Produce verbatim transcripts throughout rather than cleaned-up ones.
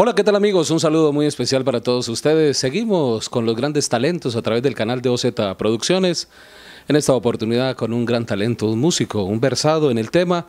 Hola, ¿qué tal amigos? Un saludo muy especial para todos ustedes. Seguimos con los grandes talentos a través del canal de O Z Producciones. En esta oportunidad con un gran talento, un músico, un versado en el tema.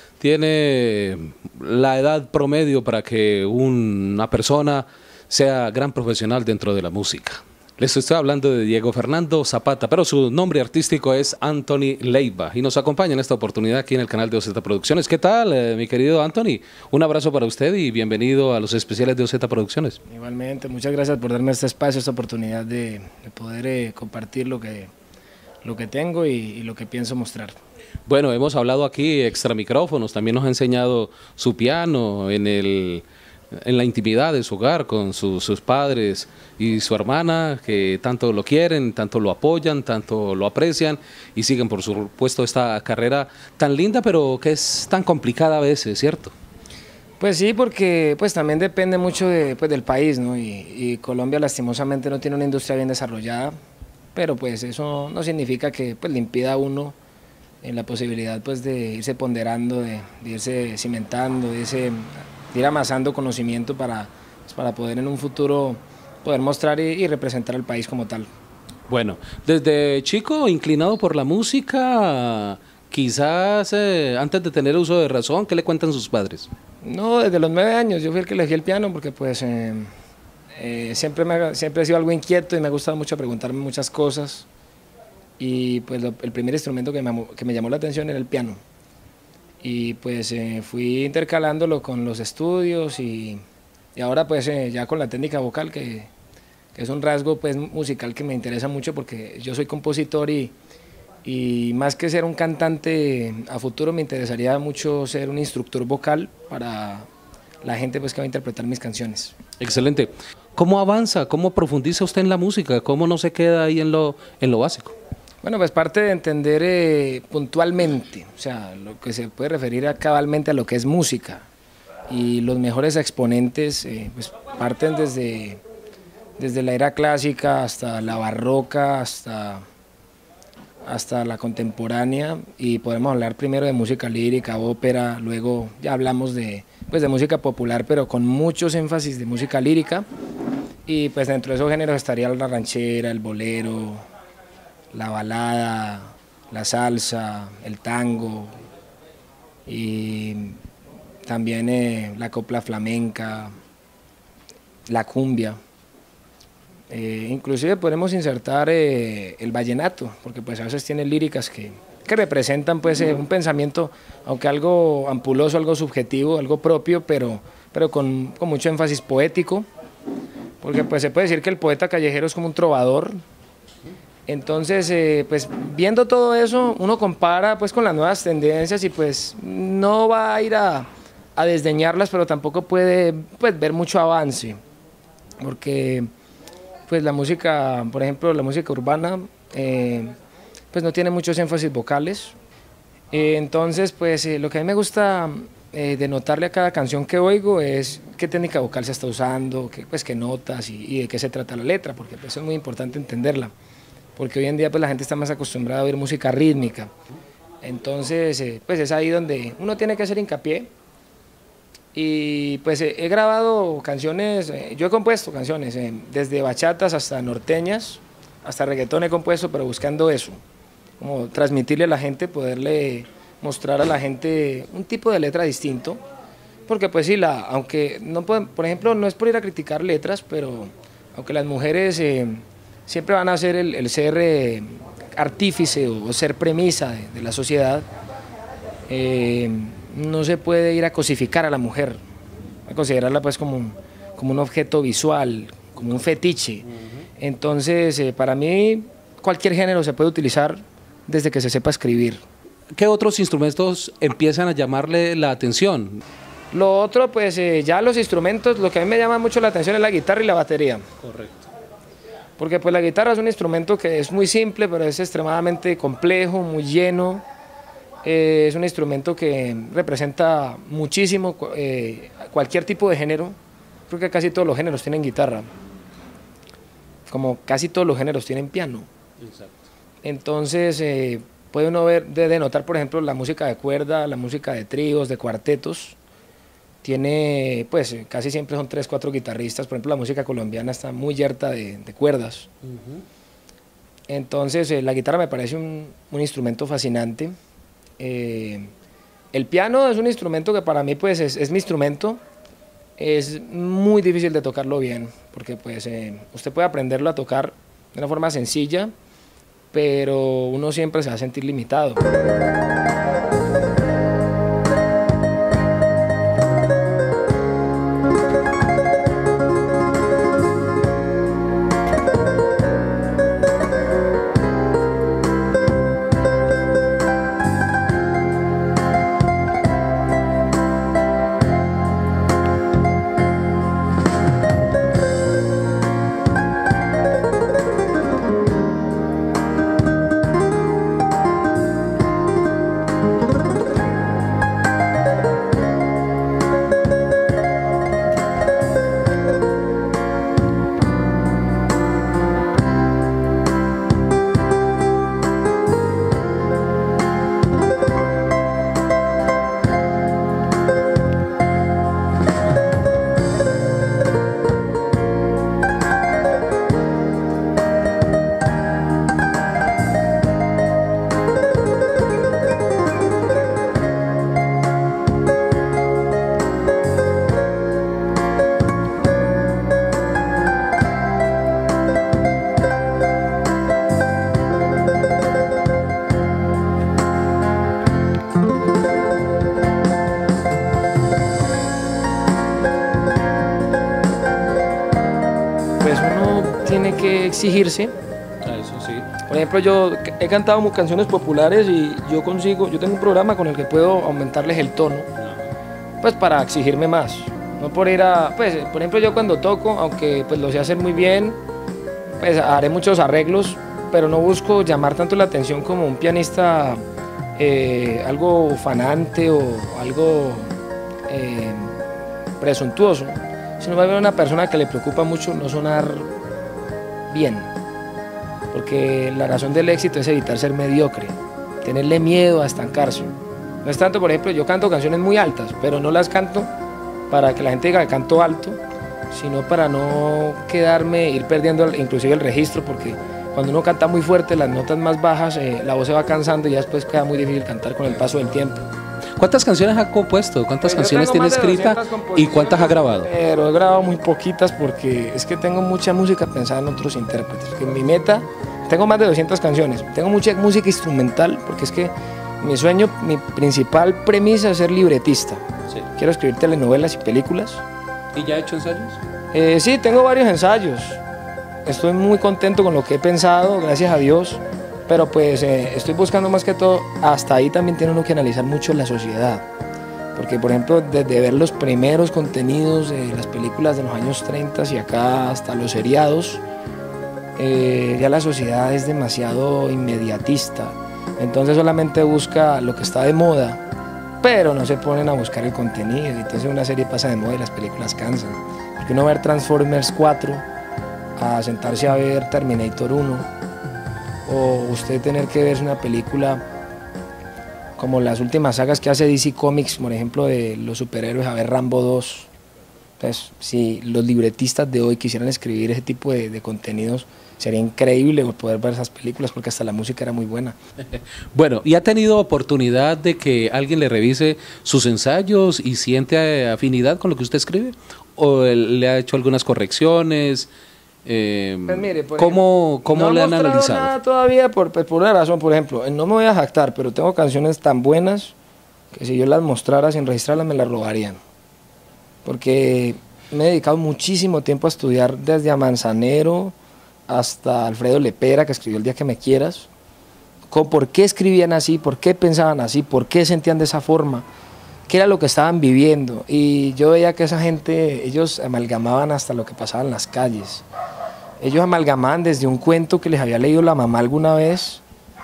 Tiene la edad promedio para que una persona sea gran profesional dentro de la música. Les estoy hablando de Diego Fernando Zapata, pero su nombre artístico es Anthony Leiva y nos acompaña en esta oportunidad aquí en el canal de O Z Producciones. ¿Qué tal, eh, mi querido Anthony? Un abrazo para usted y bienvenido a los especiales de O Z Producciones. Igualmente, muchas gracias por darme este espacio, esta oportunidad de, de poder eh, compartir lo que, lo que tengo y, y lo que pienso mostrar. Bueno, hemos hablado aquí extra micrófonos, también nos ha enseñado su piano en el... en la intimidad de su hogar con su, sus padres y su hermana, que tanto lo quieren, tanto lo apoyan, tanto lo aprecian y siguen por supuesto esta carrera tan linda pero que es tan complicada a veces, ¿cierto? Pues sí, porque pues también depende mucho de, pues, del país, ¿no? Y, y Colombia lastimosamente no tiene una industria bien desarrollada, pero pues eso no significa que pues, le impida a uno en la posibilidad pues, de irse ponderando, de, de irse cimentando, de irse... de ir amasando conocimiento para, pues para poder en un futuro poder mostrar y, y representar al país como tal. Bueno, desde chico inclinado por la música, quizás eh, antes de tener uso de razón, ¿qué le cuentan sus padres? No, desde los nueve años yo fui el que elegí el piano porque pues eh, eh, siempre, me, siempre he sido algo inquieto y me ha gustado mucho preguntarme muchas cosas y pues lo, el primer instrumento que me, que me llamó la atención era el piano. Y pues eh, fui intercalándolo con los estudios y, y ahora pues eh, ya con la técnica vocal que, que es un rasgo pues musical que me interesa mucho porque yo soy compositor y, y más que ser un cantante a futuro me interesaría mucho ser un instructor vocal para la gente pues que va a interpretar mis canciones. Excelente. ¿Cómo avanza? ¿Cómo profundiza usted en la música? ¿Cómo no se queda ahí en lo, en lo básico? Bueno, pues parte de entender eh, puntualmente, o sea, lo que se puede referir a cabalmente a lo que es música y los mejores exponentes eh, pues parten desde, desde la era clásica hasta la barroca, hasta, hasta la contemporánea y podemos hablar primero de música lírica, ópera, luego ya hablamos de, pues de música popular pero con muchos énfasis de música lírica y pues dentro de esos géneros estaría la ranchera, el bolero, la balada, la salsa, el tango y también eh, la copla flamenca, la cumbia. Eh, inclusive podemos insertar eh, el vallenato, porque pues a veces tiene líricas que, que representan pues eh, un pensamiento, aunque algo ampuloso, algo subjetivo, algo propio, pero, pero con, con mucho énfasis poético, porque pues se puede decir que el poeta callejero es como un trovador. Entonces, eh, pues viendo todo eso, uno compara pues con las nuevas tendencias y pues no va a ir a, a desdeñarlas, pero tampoco puede pues, ver mucho avance, porque pues la música, por ejemplo, la música urbana, eh, pues no tiene muchos énfasis vocales, eh, entonces pues eh, lo que a mí me gusta eh, denotarle a cada canción que oigo es qué técnica vocal se está usando, qué, pues, qué notas y, y de qué se trata la letra, porque pues, es muy importante entenderla. Porque hoy en día pues, la gente está más acostumbrada a oír música rítmica, entonces eh, pues es ahí donde uno tiene que hacer hincapié y pues eh, he grabado canciones, eh, yo he compuesto canciones, eh, desde bachatas hasta norteñas, hasta reggaetón he compuesto, pero buscando eso, como transmitirle a la gente, poderle mostrar a la gente un tipo de letra distinto, porque pues sí, la, aunque, no pueden, por ejemplo, no es por ir a criticar letras, pero aunque las mujeres... Eh, siempre van a ser el, el ser eh, artífice o ser premisa de, de la sociedad, eh, no se puede ir a cosificar a la mujer, a considerarla pues como un, como un objeto visual, como un fetiche. Entonces, eh, para mí, cualquier género se puede utilizar desde que se sepa escribir. ¿Qué otros instrumentos empiezan a llamarle la atención? Lo otro, pues eh, ya los instrumentos, lo que a mí me llama mucho la atención es la guitarra y la batería. Correcto. Porque pues la guitarra es un instrumento que es muy simple, pero es extremadamente complejo, muy lleno. Eh, es un instrumento que representa muchísimo eh, cualquier tipo de género. Creo que casi todos los géneros tienen guitarra, como casi todos los géneros tienen piano. Exacto. Entonces eh, puede uno ver, de, de notar por ejemplo la música de cuerda, la música de tríos, de cuartetos, tiene, pues casi siempre son tres, cuatro guitarristas. Por ejemplo, la música colombiana está muy yerta de, de cuerdas. Uh-huh. Entonces, eh, la guitarra me parece un, un instrumento fascinante. Eh, el piano es un instrumento que para mí, pues, es, es mi instrumento. Es muy difícil de tocarlo bien, porque pues eh, usted puede aprenderlo a tocar de una forma sencilla, pero uno siempre se va a sentir limitado. Tiene que exigirse. Ah, eso sí. Por ejemplo, yo he cantado canciones populares y yo consigo, yo tengo un programa con el que puedo aumentarles el tono, pues para exigirme más. No por ir a, pues, por ejemplo, yo cuando toco, aunque pues lo sé hacer muy bien, pues haré muchos arreglos, pero no busco llamar tanto la atención como un pianista eh, algo ufanante o algo eh, presuntuoso, sino más bien una persona que le preocupa mucho no sonar bien, porque la razón del éxito es evitar ser mediocre, tenerle miedo a estancarse. No es tanto, por ejemplo, yo canto canciones muy altas, pero no las canto para que la gente diga que canto alto, sino para no quedarme, ir perdiendo inclusive el registro, porque cuando uno canta muy fuerte, las notas más bajas, eh, la voz se va cansando y ya después queda muy difícil cantar con el paso del tiempo. ¿Cuántas canciones ha compuesto? ¿Cuántas pues canciones tiene escrita y cuántas ha grabado? Pero he grabado muy poquitas porque es que tengo mucha música pensada en otros intérpretes. Que mi meta, tengo más de doscientas canciones, tengo mucha música instrumental porque es que mi sueño, mi principal premisa es ser libretista. Sí. Quiero escribir telenovelas y películas. ¿Y ya ha hecho ensayos? Eh, sí, tengo varios ensayos. Estoy muy contento con lo que he pensado, gracias a Dios. Pero pues eh, estoy buscando más que todo, hasta ahí también tiene uno que analizar mucho la sociedad. Porque por ejemplo, desde ver los primeros contenidos de las películas de los años treinta y acá hasta los seriados, eh, ya la sociedad es demasiado inmediatista. Entonces solamente busca lo que está de moda, pero no se ponen a buscar el contenido. Entonces una serie pasa de moda y las películas cansan. Porque uno ver Transformers cuatro, a sentarse a ver Terminator uno, o usted tener que ver una película como las últimas sagas que hace D C Comics, por ejemplo, de los superhéroes, a ver Rambo dos. Entonces, si los libretistas de hoy quisieran escribir ese tipo de, de contenidos, sería increíble poder ver esas películas, porque hasta la música era muy buena. Bueno, ¿y ha tenido oportunidad de que alguien le revise sus ensayos y siente afinidad con lo que usted escribe? ¿O le ha hecho algunas correcciones? Eh, pues mire, por ¿Cómo, ejemplo, cómo no le han analizado analizado? Nada todavía por, por una razón, por ejemplo, no me voy a jactar, pero tengo canciones tan buenas que si yo las mostrara sin registrarlas me las robarían. Porque me he dedicado muchísimo tiempo a estudiar desde a Manzanero hasta Alfredo Lepera, que escribió El día que me quieras, con por qué escribían así, por qué pensaban así, por qué sentían de esa forma, qué era lo que estaban viviendo. Y yo veía que esa gente, ellos amalgamaban hasta lo que pasaba en las calles. Ellos amalgamaban desde un cuento que les había leído la mamá alguna vez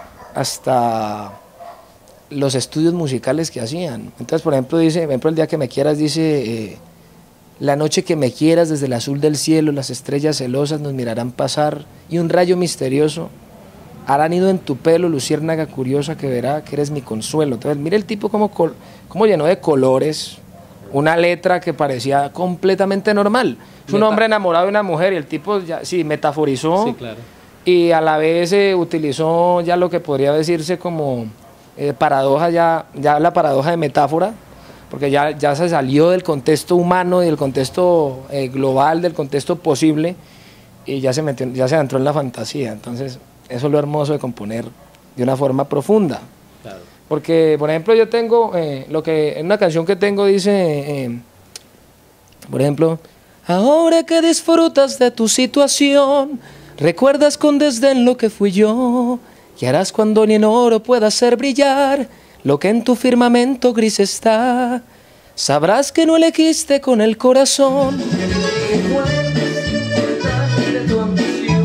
hasta los estudios musicales que hacían. Entonces, por ejemplo, dice, por ejemplo, El día que me quieras dice, eh, la noche que me quieras, desde el azul del cielo, las estrellas celosas nos mirarán pasar y un rayo misterioso hará nido en tu pelo, luciérnaga curiosa que verá que eres mi consuelo. Entonces, mire el tipo cómo, cómo llenó de colores una letra que parecía completamente normal. Es un Meta- hombre enamorado de una mujer y el tipo ya, sí, metaforizó Sí, claro. y a la vez eh, utilizó ya lo que podría decirse como eh, paradoja, ya, ya la paradoja de metáfora, porque ya, ya se salió del contexto humano y del contexto eh, global, del contexto posible, y ya se, metió, ya se entró en la fantasía. Entonces, eso es lo hermoso de componer de una forma profunda. Claro. Porque, por ejemplo, yo tengo, eh, lo que en una canción que tengo dice, eh, por ejemplo, ahora que disfrutas de tu situación, recuerdas con desdén lo que fui yo, y harás cuando ni en oro pueda hacer brillar lo que en tu firmamento gris está. Sabrás que no elegiste con el corazón. Recuerdes lo importante de tu ambición,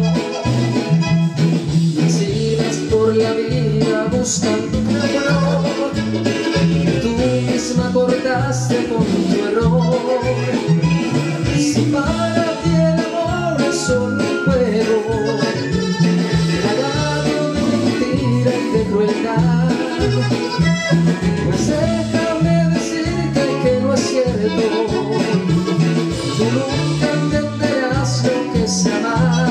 y sigas por la vida buscando un amor. Tú misma cortaste con tu error. Si para ti el amor es solo un juego, plagado de mentira y de crueldad, pues déjame decirte que no es cierto. Tú nunca entenderás lo que es amar.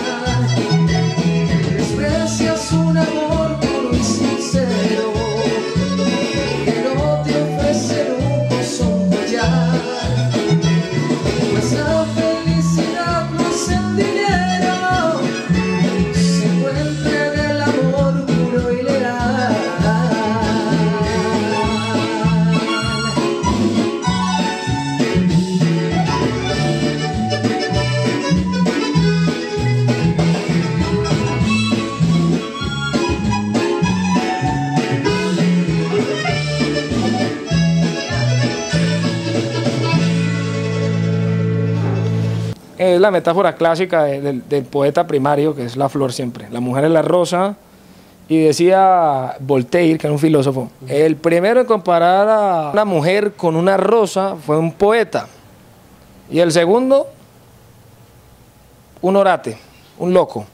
Desprecias un amor puro y sincero, que no te ofrece lujos o un collar, pues la felicidad no es el dinero, se encuentra en el amor puro y leal. Es la metáfora clásica de- del, del poeta primario, que es la flor siempre. La mujer es la rosa, y decía Voltaire, que era un filósofo, el primero en comparar a una mujer con una rosa fue un poeta, y el segundo, un orate, un loco.